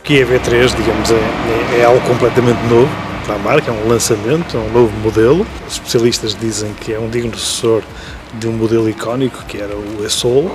Kia V3, digamos, é algo completamente novo para a marca, é um lançamento, é um novo modelo. Os especialistas dizem que é um digno sucessor de um modelo icónico que era o e-Soul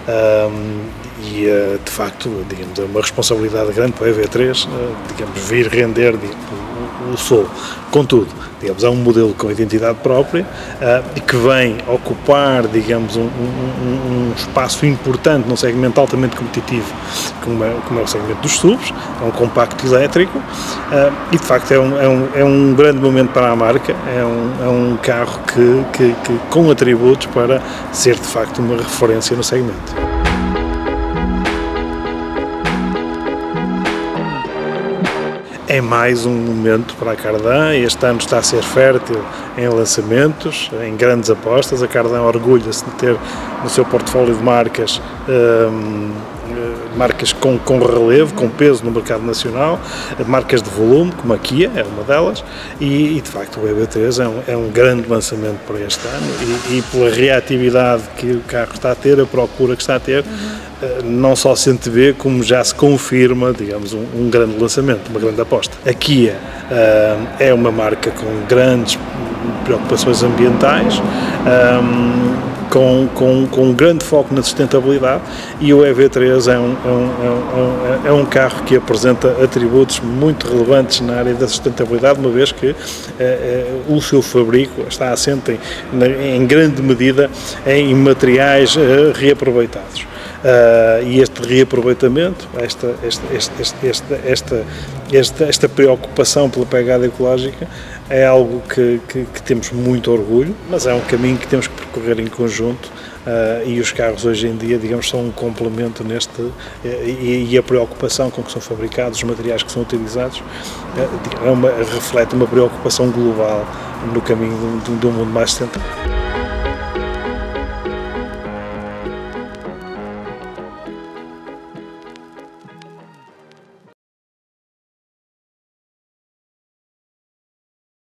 e de facto, digamos, é uma responsabilidade grande para o EV3, digamos, vir render o Soul. Contudo, digamos, é um modelo com identidade própria e que vem ocupar, digamos, um espaço importante num segmento altamente competitivo como é o segmento dos SUVs, é um compacto elétrico e de facto é um grande momento para a marca, é um carro que com atributos para ser de facto uma referência no segmento. É mais um momento para a Kardan. Este ano está a ser fértil em lançamentos, em grandes apostas. A Kardan orgulha-se de ter no seu portfólio de marcas marcas com relevo, com peso no mercado nacional, marcas de volume, como a Kia, é uma delas, e de facto o EV3 é um grande lançamento para este ano e pela reatividade que o carro está a ter, a procura que está a ter, não só se antevê, como já se confirma, digamos, um grande lançamento, uma grande aposta. A Kia é uma marca com grandes preocupações ambientais, com um grande foco na sustentabilidade, e o EV3 é um carro que apresenta atributos muito relevantes na área da sustentabilidade, uma vez que o seu fabrico está assente em grande medida em materiais reaproveitados. E este reaproveitamento, esta preocupação pela pegada ecológica é algo que temos muito orgulho, mas é um caminho que temos que percorrer em conjunto e os carros hoje em dia, digamos, são um complemento e a preocupação com que são fabricados, os materiais que são utilizados, reflete uma preocupação global no caminho de um mundo mais sustentável.